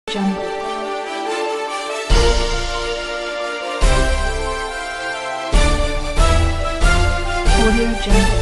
Jungle. Audio Jungle.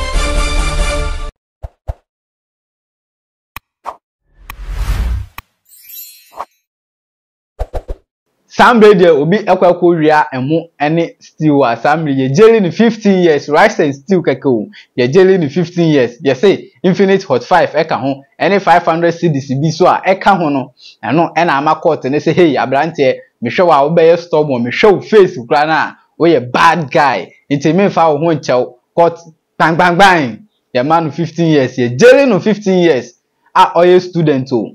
Sambre de obi ekwakwo wia emu ene stew a sambre ye jailing 15 years rice and stew keke o ye jailing 15 years ye say infinite hot 5 eka ho ene 500 cedis bi so a eka ho no eno ena ama court ne say hey abrante me hwe wa wo be stubborn me hwe face kura na we ye bad guy nti me fa wo ho nchew court bang bang bang ye man 15 years ye jailing 15 years a oye student o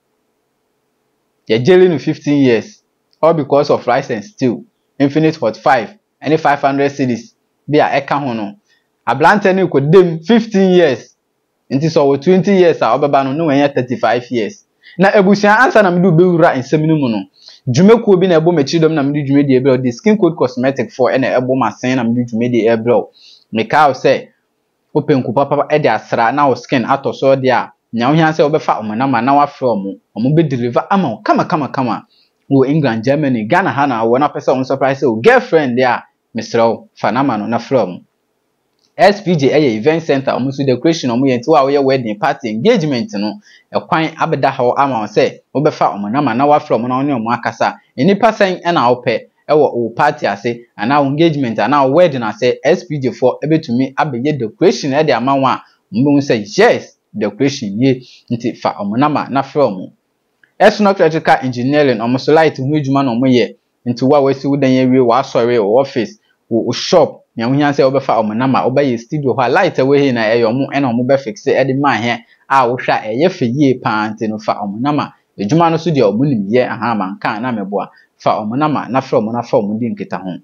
ye jailing 15 years all because of rice and stew infinite hot 5 any 500 cedis be a eka ho no ablante ni ko dem 15 years nti so 20 years a obeba no no wen 35 years na ebusia ansa na mdu be wura ensem mu no dwumekuo bi na ebo mechi dom na mdu dwumedi ebro the skin code cosmetic for ena ebo masen na mdu dwumedi ebro meka say open ku papa e de asra na o skin atoso de a nya wo hia say obefa omonama na wa from omo be deliver ama kama wo England, Germany, Ghana, Hana, one person surprise your girlfriend there, Mr. Fanamano, na from SPJ event center, almost decoration on me into our wedding party engagement, no, a quine abeda how ama say, Obefa, Manama, now from on your Makasa, any person and our pay, our party, I say, and our engagement, and our wedding, I say, SPJ for able to me, I be decoration at the amount, Moon say, yes, decoration, ye, into fa Manama, na from. Electrical engineering almost light hu adwuma no mo ye nti wa wasi wudan ye wi wa sorry o office o shop nya hu yan say obefa omonama obaye studio ha light we he na eyo mo ena mo be fix e de man he a wo hwa eye fe ye pa nti no fa omonama adwuma no so de omunim ye aha man kan na meboa fa omonama na fra omo na fa omo di nkita ho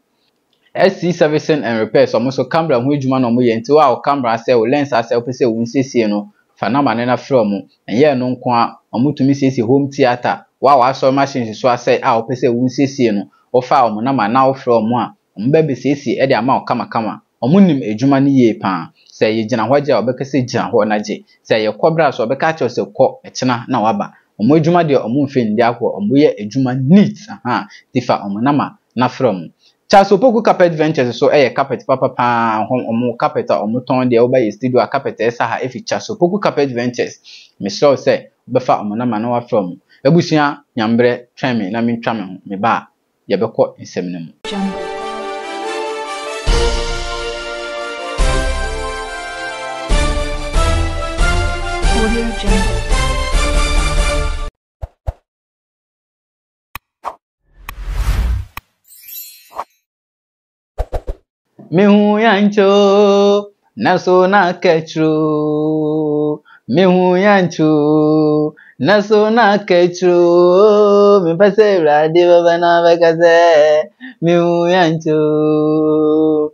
SC servicing and repairs almost camera hu adwuma no mo ye nti wa o camera say o lens say o pese wo nsiesie no fanama na fra omo enye no nko a omutumi siesie home theater wa so machine so asay a opese wo siesie no ofa omonama na wo fra omo a omba be siesie e de ama o kama omunim adwuma ne ye pa say ye gina hwaje obekase gina ho na je say ye kobra so obeka cha se kọ ekina na waba omo adwuma de omo mfe ndi akọ omo ye adwuma neat aha tifa omonama na fra omo Chasopoku carpet ventures so carpet papa pa omo carpet omo ton de oba ye studio carpet esa ha efi Chasopoku carpet ventures me sure say befa omonama na wa from ebusia nyambre tweme na mentwa me ho me ba ye bekọ nsem ne mu Audio Jungle. Mihu yancho naso na ketru mihu yancho naso na ketru mi pase radi baba na bakaze mihu yancho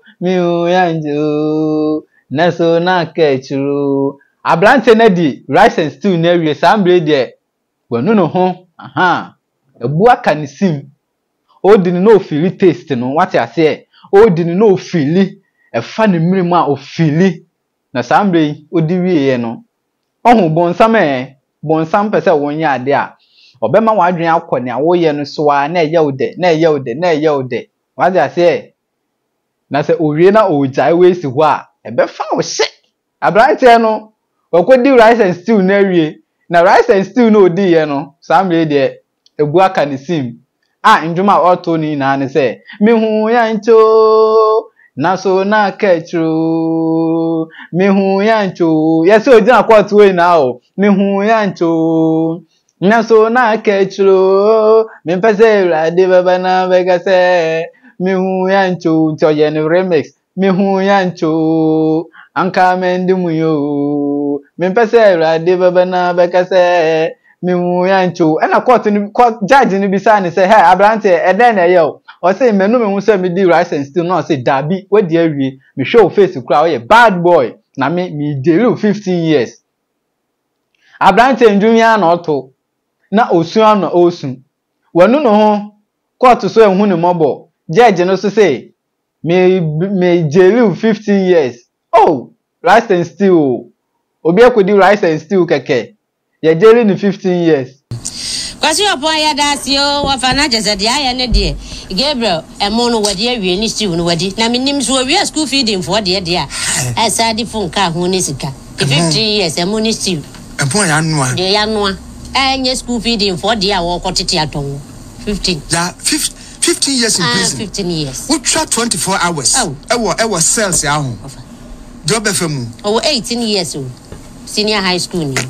naso na ketru ablante na di rice and stew na wie sambre de wonu no ho aha ebu aka ni sim odini no feel taste no what you say odini no fili efa ne mirimu a ofili na sambre odi wiye no ohun bonsam pese wonya ade a obema wadwen akọ ne awoye no so a na eye ode what you say na se owie na ojai we si ho a ebefa wo hye abrante no okodi rice and stew na wie na rice and stew no odi ye no sambre de ebu aka ne sim ndwuma auto ni na ne se mihu yancho naso na ketru mihu yancho yes o jina court we na o mihu yancho naso na ketru mi pese rade baba na begase mihu yancho to ye no remix mihu yancho anka mendimu yo mi pese rade baba na begase mihu yancho ena court judge ni bisa ni say hey abrante eden na ye o say menu me hu say me di rice and stew no say dabi we di awie me show face kura o ye bad boy na me jail 15 years abrante ndwumia na oto na osu na osu wanu no ho court so ehun ni mobo judge no so say me jail 15 years oh rice and stew obi akodi rice and stew keke ye jailing 15 years Kwasi upon ya dasio wa fanaje said ya ne de Gabriel e mo no wadi awie ni stew no wadi na menim so awie school feeding for de dia asadi fun ka ho ni sika 50 years e mo ni stew e pon ya noa de ya noa nye school feeding for de wo kwotete aton 15 ya 15 years in prison 15 years we try 24 hours e was cells ya ho job fm oh 18 years senior high school ni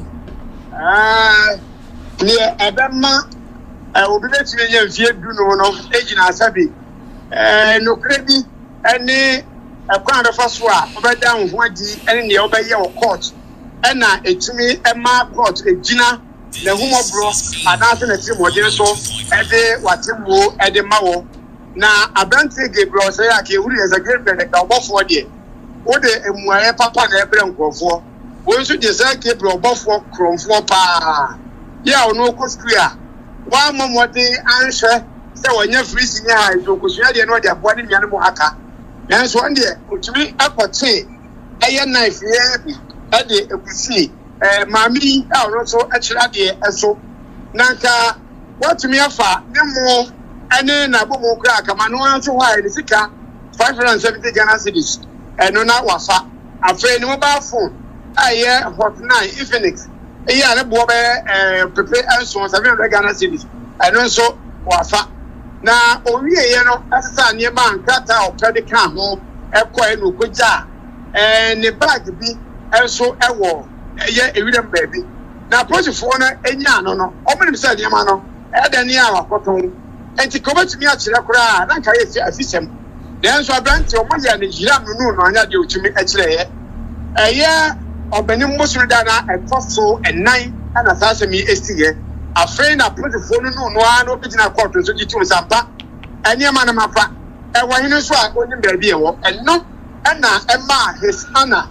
near Adama, obi betime ye fie du no ejina asabi no kredi ene akwan refa so a obeda ho agi ene ne obeye wo court ena etimi ema court ejina na humobro anase na tiri modere so ede watemwo ede mawo na abranti Gabriel say ake wuri eza Gabriel da obofo de wo de emuaye papa na ebre nkofo wo nso de say Gabriel obofo kromfo pa ya ono ko square wa momode anhwe se wanya freeze nya ha do ko sua de no de aboa ne nyane mo aka nanso on de otumi akote eye knife ye ade ekusi mami a ono so akira de eso nanka watumi afa ne mo ene na bomo kra kama no anso ha ni sika 570 Ghana cedis eno na wafa afa ni mobile phone aye hot 9 Infinix iya ne bo be pepe anso 700 Ghana cedis eno so wafa na owie ye no asesa ne bank kata opede ka ho ekọ enu koja ne bag bi enso ewo ye ewirem baabi na posifo no enya no no omenim se ne ma no eda ne awakoton enti kobatumi a kire kora na nka ye afisem denso abranti omoya ne jiram no anya de otumi a kire ye eye obani mbosuru da na etoso enan ana sasemi estige afei na posifo no ano bigina court so gitu sampa eni ma na mafa wahine so a onim baabi ewo eno na ema his ana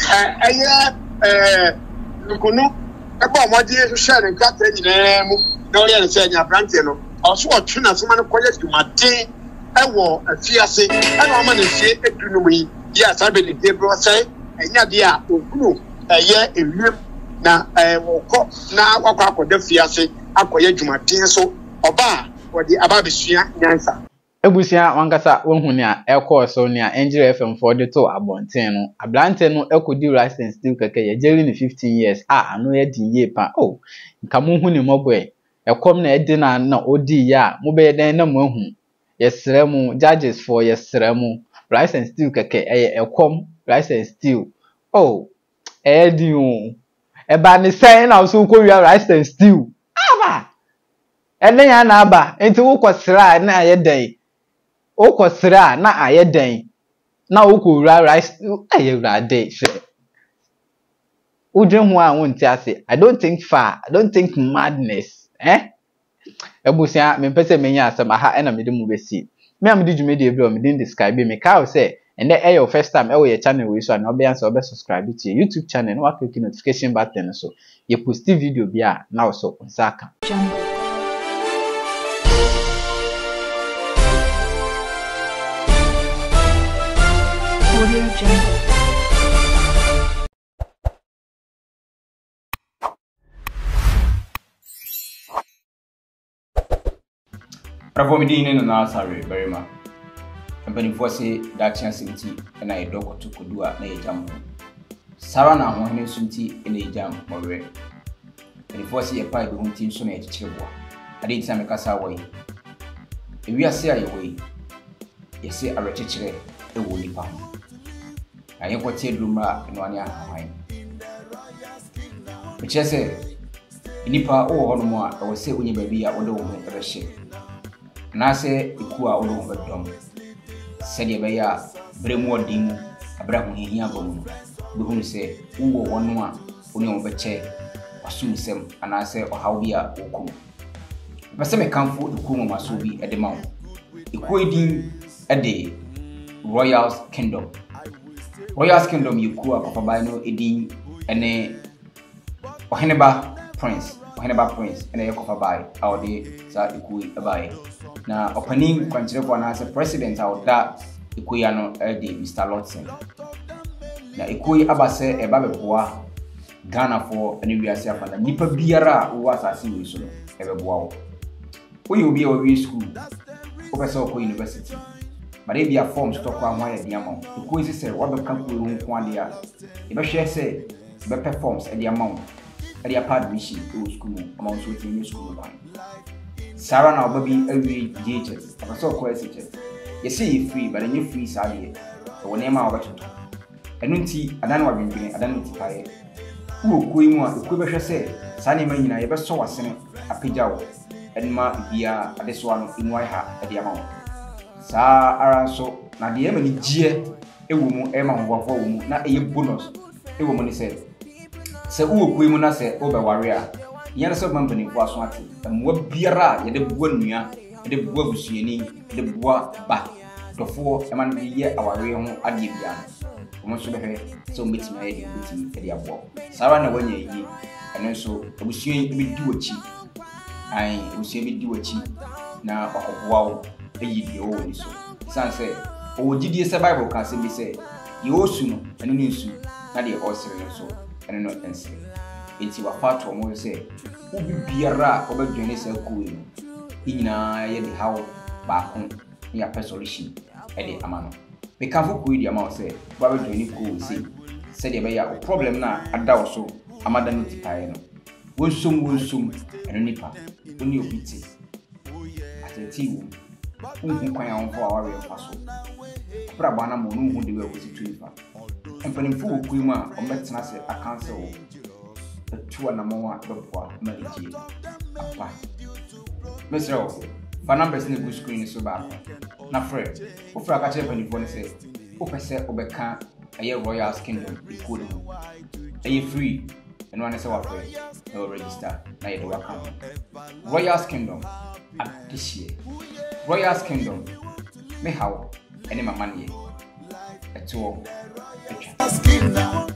eye nukono eba omodi hwehwe ne kata nyina mu na o ye se nya brantie no oso otwena so ma ne koye dumate ewo afiase ena o ma ne sie edunu yi ya sabe ne debro sai enya de a ogunu eye ewiem na woko na wakwa akoda fiase akoye dumate so oba wodi ababesua nyansa Ebusia wankasa wonhu ne a ekọ so ne a Angel FM for the to abonten no ablante no ekodi license still keke ye Jαiled ni 15 years ano ye din ye pa nka mo hu ne moboy ekom na edi na odi ya mo be den na mo hu yesere mu judges for yesere mu license still keke ekom license still edi eba ni sen na so ko wi license still aba ene ya na aba enti wo kwasira na ayedai okosira na ayeden na okowura rice ayewrade hwe udwen ho a wonti ase I don't think madness ebusia me pese menya asem aha ena mede mu besi me am di dwumedi ebro me din describe me ka say ende your first time your channel we so na obe answer obe subscribe to YouTube channel na click notification button so you post video bia na so nsaka Jαiled. Bravo medine na sorry very much. Company for say that chance nti na e doko to kodua na e jam. Sara na ho hene sunti na e jam mowe. Company for say e pa be hunti so na e chichireboa. Ade nti na kasa woi. E wi ase aye woi. Yesi arechechire e wo nipa ho. Aye kwati drumra no ane ahwan. Bichese nipa o ho no mo a wo se onye baabi a wo de wo ho ebehye. Na se iku a wo de wo bedom. Se de be ya bremu odin abrahu hihia bomu. Be hu se wo wono a oni wo beche wasumsem ana se ohaw bi a wokum. Pese me kanfo iku mo maso bi ede ma wo. Iku edin ede Royal Kingdom. Royal Kingdom yiku akwa bai no edin ene ohianiba Prince ene yakwa bai awde sa iku bai na opening kwanchire kwa na president awda iku ya no ede Mr. Lordson na iku abase eba beboa Ghana for ene wiase afana nipa biara wo asase wi so ebeboa wo you be a school professor ko university but e be a form stock kwa ho ya dia ma ko isi say what be kan ko ru nko ade a e be hwe say be performs e dia ma e dia part mission to school ama so ti school ban Sarah na obabi awi JHS professor ko SHS you see free but then you free sabe e woni ma obato enu nti adan wa bindwin adan nti pae wo ko imu a ko be hwe say sane ma nyina ye be so wasene apejawo enma bia adeso ano inu ai ha e dia ma sa ara so na de ma ni gie ewo mu e ma ngwafo wo mu na eye bonus ewo mu ni se wo ko imu na se o be ware a yana so man bani kwa so ate mwa biara ye de bua nua ye de bua busuani ye de bua ba dofo e man ye aware ho ade bia no so be so meet my head meet e dia bo sa ara na wanya yi eno so busuani bi di wachi ai busuani bi di wachi na akobua wo eyi di o ni so san say o gidie se bible kan se bi say ye osu no eno ni nsu na de o sere so eno no ense enti wa fato mo se ubi biara obadwene se kuwe nyina ye de hawo ba ko ya solution e de amano me kan fo kuwe di ama se ba badwene kuwe se de be ya problem na adawo so amada no tipae no wonsum eno nipa oni obiti atenti wo unhu kwan ya onfo aware faso bra bana mo no hu de we wosi tuifa empanimfo kuwe mu a ometena se akanse wo tuwa na mwa bepwa maliji apa mesro fa numbers ni go screen so ba na fred o fra ka che panifo ni se o pese obeka aye royal kingdom ikodi aye free eno ane se wa fred no register na ye do account royal kingdom appreciate royal kingdom me how ene mamanie eto